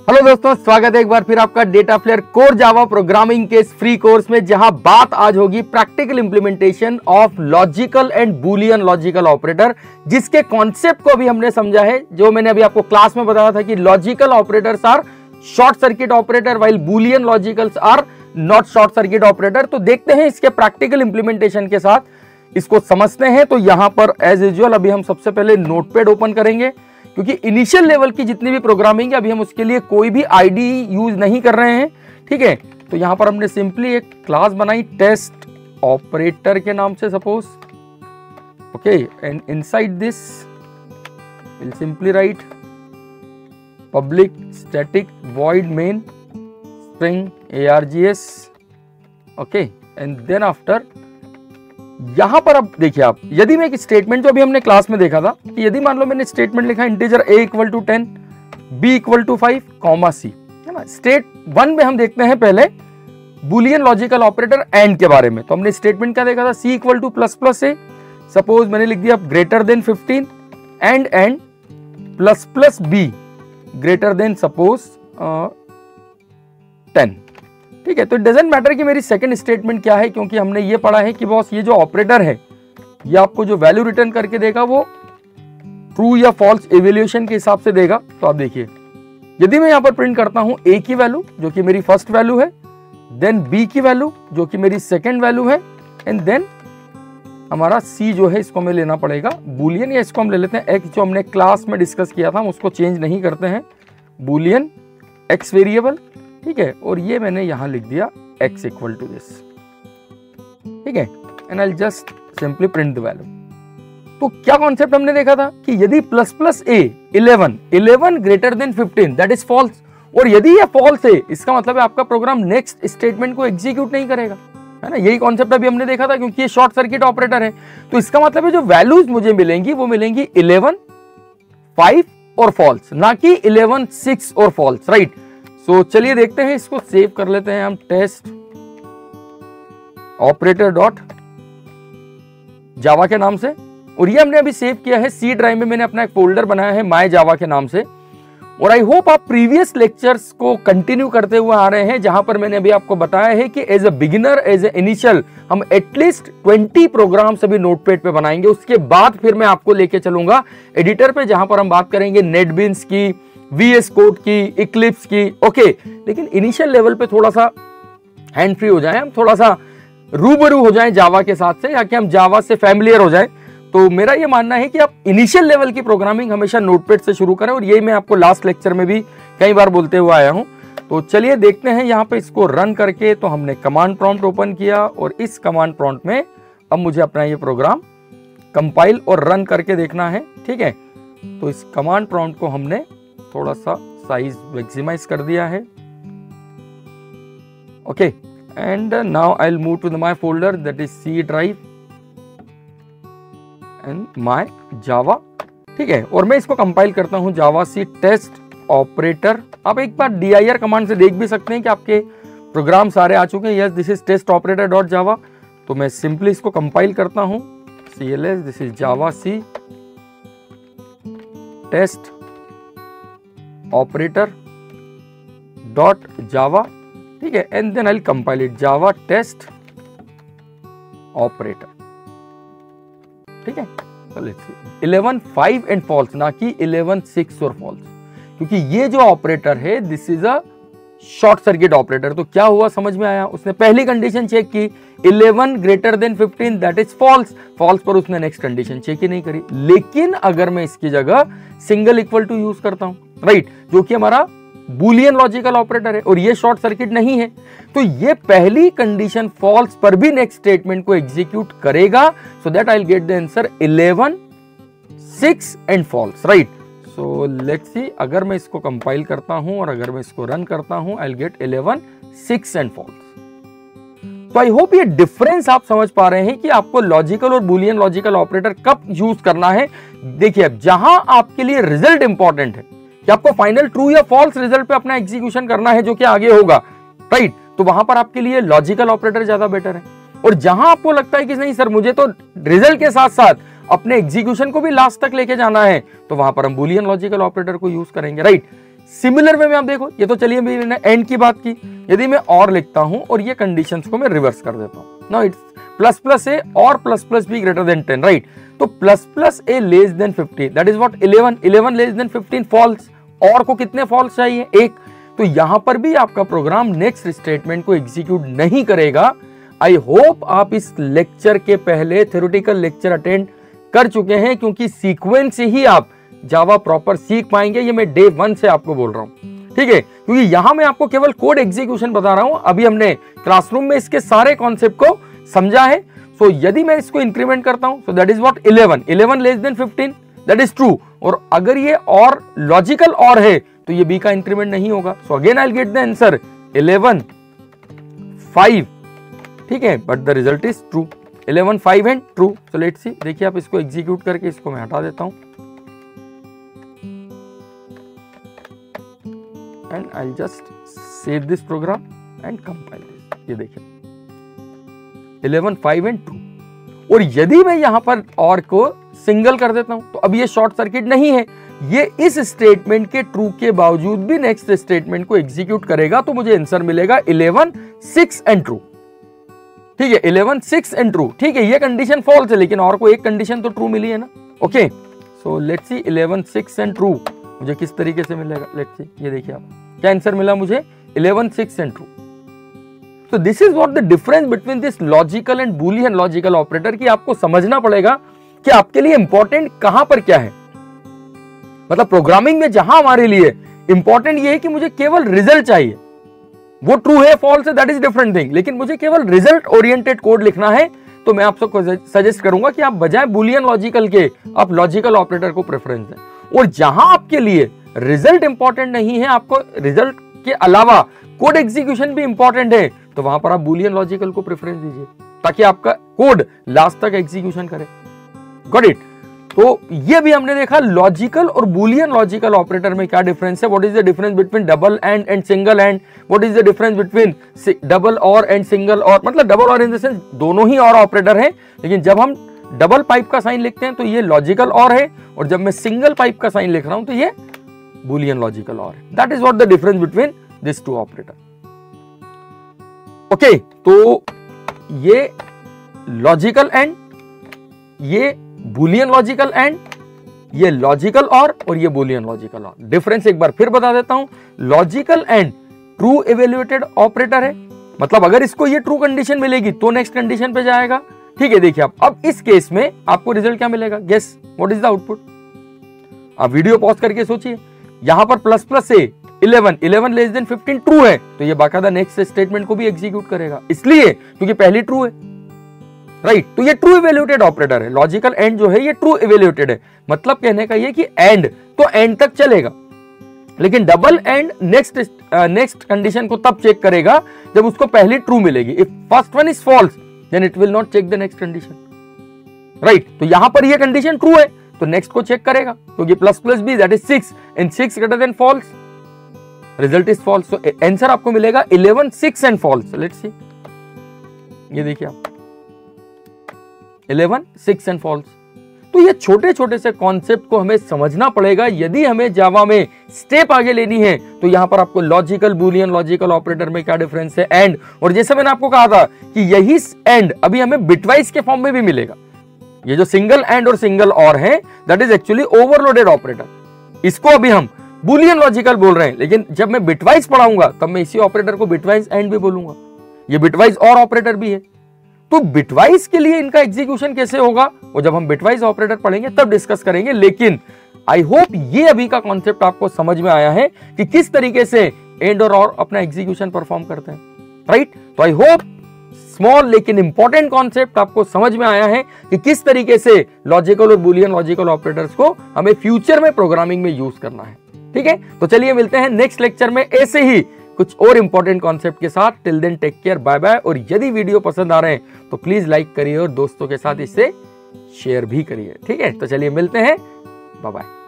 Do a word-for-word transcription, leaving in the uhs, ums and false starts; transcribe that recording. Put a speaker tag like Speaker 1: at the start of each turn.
Speaker 1: Hello दोस्तों, स्वागत है एक बार फिर आपका DataFlair core Java programming के इस फ्री कोर्स में, जहां बात आज होगी practical implementation of logical and Boolean logical operator, जिसके कॉन्सेप्ट को भी हमने समझा है। जो मैंने अभी आपको क्लास में बताया था कि logical operators are short circuit operator while Boolean logicals are not short circuit operator. तो देखते हैं इसके प्रैक्टिकल इंप्लीमेंटेशन के साथ इसको समझते हैं। तो यहां पर एज यूजुअल अभी हम सबसे पहले नोटपैड ओपन करेंगे, क्योंकि इनिशियल लेवल की जितनी भी प्रोग्रामिंग है अभी हम उसके लिए कोई भी आईडी यूज नहीं कर रहे हैं। ठीक है, तो यहां पर हमने सिंपली एक क्लास बनाई टेस्ट ऑपरेटर के नाम से, suppose okay, and inside this will simply write public static void main string args, okay, and then after यहां पर अब देखिए आप, यदि मैं एक स्टेटमेंट जो अभी हमने क्लास में देखा था कि यदि मान लो मैंने स्टेटमेंट लिखा integer a equal to ten, b equal to five, comma c, है ना। स्टेट वन में हम देखते हैं पहले बुलियन लॉजिकल ऑपरेटर एंड के बारे में। तो हमने स्टेटमेंट क्या देखा था, c equal to plus plus a, suppose मैंने लिख दिया greater than fifteen, and and plus plus b greater than suppose ten. ठीक है, तो इट डजंट मैटर कि मेरी सेकंड स्टेटमेंट क्या है, क्योंकि हमने ये पढ़ा है कि बॉस ये जो ऑपरेटर है ये आपको जो वैल्यू रिटर्न करके देगा वो ट्रू या फॉल्स इवैल्यूएशन के हिसाब से देगा। तो आप देखिए, यदि मैं यहां पर प्रिंट करता हूं a की वैल्यू जो कि मेरी फर्स्ट वैल्यू है, देन b की वैल्यू जो कि मेरी सेकंड वैल्यू है, एंड देन हमारा c जो है इसको हमें लेना पड़ेगा बुलियन, या इसको हम ले लेते हैं x, जो हमने क्लास में डिस्कस किया था हम उसको चेंज नहीं करते हैं, बुलियन x वेरिएबल। ठीक है, और ये मैंने यहां लिख दिया x इक्वल टू दिस। ठीक है, and I just simply print the value. तो क्या कॉन्सेप्ट हमने देखा था कि यदि plus plus a eleven, eleven greater than fifteen, that is false, और यदि ये फॉल्स है इसका मतलब है आपका प्रोग्राम नेक्स्ट स्टेटमेंट को एग्जीक्यूट नहीं करेगा, है ना। यही कॉन्सेप्ट अभी हमने देखा था, क्योंकि ये शॉर्ट सर्किट ऑपरेटर है। तो इसका मतलब है जो वैल्यूज मुझे मिलेंगी वो मिलेंगी इलेवन, फाइव और फॉल्स, ना कि इलेवन, सिक्स और फॉल्स, राइट। सो so, चलिए देखते हैं, इसको सेव कर लेते हैं हम टेस्ट ऑपरेटर डॉट जावा के नाम से, और ये हमने अभी सेव किया है सी ड्राइव में। मैंने अपना एक फोल्डर बनाया है माय जावा के नाम से, और आई होप आप प्रीवियस लेक्चर्स को कंटिन्यू करते हुए आ रहे हैं, जहां पर मैंने अभी आपको बताया है कि as a beginner, as a initial हम एटलीस्ट ट्वेंटी प्रोग्राम्स अभी नोटपैड पे बनाएंगे। उसके बाद फिर मैं आपको लेके चलूंगा एडिटर पे, जहां पर हम बात करेंगे नेटबीन्स की, वीएस कोड की, इक्लिप्स की, ओके। लेकिन इनिशियल लेवल पे थोड़ा सा हैंड फ्री हो जाए, हम थोड़ा सा रूबरू हो जाएं जावा के साथ से, या कि हम जावा से फैमिलियर हो जाएं। तो मेरा ये मानना है कि आप इनिशियल लेवल की प्रोग्रामिंग हमेशा नोटपैड से शुरू करें, और यही मैं आपको लास्ट लेक्चर में भी कई बार बोलते हुए आया हूं। तो चलिए देखते हैं यहाँ पे इसको रन करके। तो हमने कमांड प्रॉम्प्ट ओपन किया, और इस कमांड प्रॉम्प्ट में अब मुझे अपना ये प्रोग्राम कंपाइल और रन करके देखना है। ठीक है, तो इस कमांड प्रॉम्प्ट को हमने थोड़ा सा साइज मैक्सिमाइज कर दिया है, okay, and now I will move to the my folder, that is C drive and my Java. ठीक है, और मैं इसको कंपाइल करता हूं जावा सी टेस्ट ऑपरेटर। आप एक बार dir कमांड से देख भी सकते हैं कि आपके प्रोग्राम सारे आ चुके हैं। Yes, this is test operator dot Java. तो मैं सिंपली इसको कंपाइल करता हूं, cls, this is Java C test operator dot Java. ठीक है, and then I will compile it Java test operator. ठीक है, तो let's see eleven, five and false, ना कि इलेवन, सिक्स और फॉल्स, क्योंकि ये जो ऑपरेटर है this is a short circuit operator. तो क्या हुआ समझ में आया, उसने पहली कंडीशन चेक की eleven greater than fifteen, that is false, false पर उसने नेक्स्ट कंडीशन चेक ही नहीं करी। लेकिन अगर मैं इसकी जगह सिंगल इक्वल टू यूज करता हूं, राइट, जो कि हमारा बुलियन लॉजिकल ऑपरेटर है और ये शॉर्ट सर्किट नहीं है, तो ये पहली कंडीशन फॉल्स पर भी नेक्स्ट स्टेटमेंट को एग्जीक्यूट करेगा। So that I will get the answer eleven, six and false, right. So let's see, अगर मैं इसको कंपाइल करता हूं और अगर मैं इसको रन करता हूं, I will get eleven, six and false. तो आई होप ये डिफरेंस आप समझ पा रहे हैं कि आपको लॉजिकल और बुलियन लॉजिकल ऑपरेटर कब यूज करना है। देखिए, अब जहां आपके लिए रिजल्ट इंपॉर्टेंट है कि आपको फाइनल ट्रू या फॉल्स रिजल्ट पे अपना एग्जीक्यूशन करना है, जो कि आगे होगा, राइट, तो वहां पर आपके लिए लॉजिकल ऑपरेटर ज्यादा बेटर है। और जहां आपको लगता है कि नहीं सर, मुझे तो रिजल्ट के साथ साथ अपने एग्जीक्यूशन को भी लास्ट तक लेके जाना है, तो वहां पर हम बुलियन लॉजिकल ऑपरेटर को यूज करेंगे, राइट। सिमिलर वे में आप देखो, ये तो चलिए मैंने एंड की बात की, यदि मैं और लिखता हूं और ये कंडीशंस को मैं रिवर्स कर देता हूं, now it's plus plus a और plus plus b greater than ten, right? तो plus plus a less than fifteen, that is what eleven, eleven less than fifteen false, और को कितने फॉल्स चाहिए? एक। तो यहां पर भी आपका प्रोग्राम नेक्स्ट स्टेटमेंट को एग्जीक्यूट नहीं करेगा। आई होप आप इस लेक्चर के पहले थ्योरेटिकल लेक्चर अटेंड कर चुके हैं, क्योंकि सीक्वेंस से ही आप जावा प्रॉपर सीख पाएंगे। ये मैं डे वन से आपको बोल रहा हूं, ठीक है? क्योंकि यहां मैं आपको केवल कोड एग्जीक्यूशन बता रहा हूं। अभी हमने क्लासरूम में इसके सारे कॉन्सेप्ट को समझा है। सो so, यदि मैं इसको इंक्रीमेंट करता हूं, so that is what eleven, eleven less than fifteen, that is true. और अगर ये और लॉजिकल और है तो ये बी का इंक्रीमेंट नहीं होगा। So again I will get the answer eleven five, ठीक है, but the result is true, eleven five and true. So let's see, देखिए आप इसको एग्जीक्यूट करके इसको मैं हटा देता हूं and I will just save this program and compile this. ये देखिए इलेवन फाइव एंड ट्रू। और यदि मैं यहां पर और को सिंगल कर देता हूं तो अब ये शॉर्ट सर्किट नहीं है, ये इस स्टेटमेंट के ट्रू के बावजूद भी नेक्स्ट स्टेटमेंट को एग्जीक्यूट करेगा। तो मुझे आंसर मिलेगा इलेवन सिक्स एंड ट्रू, ठीक है, इलेवन सिक्स एंड ट्रू, ठीक है। ये कंडीशन फॉल्स है, लेकिन और को एक कंडीशन तो ट्रू मिली है ना, okay. So let's see eleven six and true मुझे किस तरीके से मिलेगा, लेट्स सी। ये देखिए आप क्या आंसर मिला मुझे, eleven six and true. So this is what the difference between this logical and boolean logical operator, कि आपको समझना पड़ेगा कि आपके लिए इंपॉर्टेंट कहां पर क्या है। मतलब प्रोग्रामिंग में जहां हमारे लिए इंपॉर्टेंट ये है कि मुझे केवल रिजल्ट चाहिए, वो ट्रू है फॉल्स है दैट इज डिफरेंट थिंग, लेकिन मुझे केवल रिजल्ट ओरिएंटेड कोड लिखना है, तो मैं आप सबको सजेस्ट करूंगा कि आप बजाय बूलियन लॉजिकल के आप लॉजिकल ऑपरेटर को प्रेफरेंस दें। और जहां आपके लिए रिजल्ट इंपॉर्टेंट नहीं है, आपको रिजल्ट के अलावा कोड एग्जीक्यूशन भी इंपॉर्टेंट है, तो वहां पर आप बूलियन लॉजिकल को प्रेफरेंस दीजिए, ताकि आपका कोड लास्ट तक एग्जीक्यूशन करे। Got it? तो ये भी हमने देखा लॉजिकल और बूलियन लॉजिकल ऑपरेटर में क्या डिफरेंस है। What is the difference between double and and single and, what is the difference between double or and single or, मतलब डबल और इन द सेंस दोनों ही और ऑपरेटर हैं, लेकिन जब हम डबल पाइप का साइन लिखते हैं तो ये लॉजिकल और है, और जब मैं सिंगल पाइप का साइन लिख रहा हूं तो ये बूलियन लॉजिकल और है। That is what the difference between this two operator. Okay okay, तो ये लॉजिकल एंड, ये बूलियन लॉजिकल एंड, ये लॉजिकल और और ये बूलियन लॉजिकल और। डिफरेंस एक बार फिर बता देता हूं, logical and true evaluated operator है, मतलब अगर इसको ये ट्रू कंडीशन मिलेगी तो नेक्स्ट कंडीशन पे जाएगा, ठीक है। देखिए आप अब इस केस में आपको रिजल्ट क्या मिलेगा, guess what is the output. आप वीडियो पॉज करके सोचिए, यहां पर प्लस प्लस से eleven, eleven less than fifteen true है, तो ये बाकायदा नेक्स्ट स्टेटमेंट को भी एग्जीक्यूट करेगा, इसलिए क्योंकि पहली ट्रू है, राइट। तो ये ट्रू इवेल्युएटेड ऑपरेटर है। लॉजिकल एंड जो है ये ट्रू इवेल्युएटेड है, मतलब कहने का ये कि एंड तो एंड तक चलेगा, लेकिन double and next next condition को तब चेक करेगा जब उसको पहली ट्रू मिलेगी। If first one is false then it will not check the next condition, right. तो यहां पर ये कंडीशन ट्रू है तो नेक्स्ट को चेक करेगा, क्योंकि plus plus b that is six and six greater than false, result is false. So answer आपको मिलेगा eleven six and false. Let's see, ये देखिए आप इलेवन सिक्स एंड फॉल्स। तो ये छोटे छोटे से कॉन्सेप्ट को हमें समझना पड़ेगा यदि हमें जावा में स्टेप आगे लेनी है। तो यहां पर आपको लॉजिकल बूलियन लॉजिकल ऑपरेटर में क्या डिफरेंस है, एंड, और जैसे मैंने आपको कहा था कि यही एंड अभी हमें बिटवाइज के फॉर्म में भी मिलेगा। ये जो सिंगल एंड और सिंगल और है that is actually overloaded operator, इसको अभी हम बूलियन लॉजिकल बोल रहे हैं, लेकिन जब मैं बिटवाइज पढ़ाऊंगा तब मैं इसी ऑपरेटर को बिटवाइज एंड भी बोलूंगा। ये बिटवाइज और ऑपरेटर भी है, तो बिटवाइज के लिए इनका एग्जीक्यूशन कैसे होगा वो जब हम बिटवाइज ऑपरेटर पढ़ेंगे तब डिस्कस करेंगे। लेकिन आई होप ये अभी का कॉन्सेप्ट आपको समझ में आया है कि किस तरीके से एंड और और अपना एग्जीक्यूशन परफॉर्म करते हैं, राइट। तो आई होप स्मॉल लेकिन इंपॉर्टेंट कॉन्सेप्ट आपको समझ में आया है कि किस तरीके से लॉजिकल और बूलियन लॉजिकल ऑपरेटर्स को हमें फ्यूचर में प्रोग्रामिंग में यूज करना है, ठीक है। तो चलिए मिलते हैं नेक्स्ट लेक्चर में ऐसे ही कुछ और इंपॉर्टेंट कॉन्सेप्ट के साथ। Till then take care, bye bye. और यदि वीडियो पसंद आ रहे हैं तो प्लीज लाइक करिए और दोस्तों के साथ इसे शेयर भी करिए, ठीक है। तो चलिए मिलते हैं, बाय बाय।